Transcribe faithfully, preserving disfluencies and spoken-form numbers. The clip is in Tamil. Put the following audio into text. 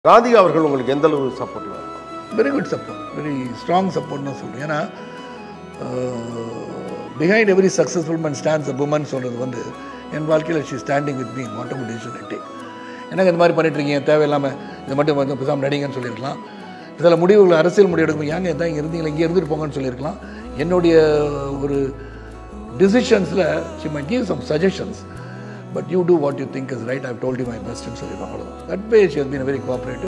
Radhika அவர்கள் உங்களுக்கு எந்த அளவு சப்போர்ட்டிவா இருக்காங்க? Very good support, very strong support னு சொல்றேன். ஏன்னா behind every successful man stands a woman சொல்றது வந்து என் வாழ்க்கையில் she is standing with me whatever decision I take. எனக்கு இந்த மாதிரி பண்ணிட்டு இருக்கீங்க தேவையில்லாமல் இதை மட்டும் வந்து பேசாமல் நடிங்கன்னு சொல்லியிருக்கலாம். இதில் முடிவுகள் அரசியல் முடிவு எடுக்கும் ஏங்க இதான் இங்கே இருந்தீங்களா இங்கே இருந்துட்டு போங்கன்னு சொல்லியிருக்கலாம். என்னுடைய ஒரு டிசிஷன்ஸில் she might give some suggestions. But you do what you think is right. I've told you my best and so that way she has been very cooperative.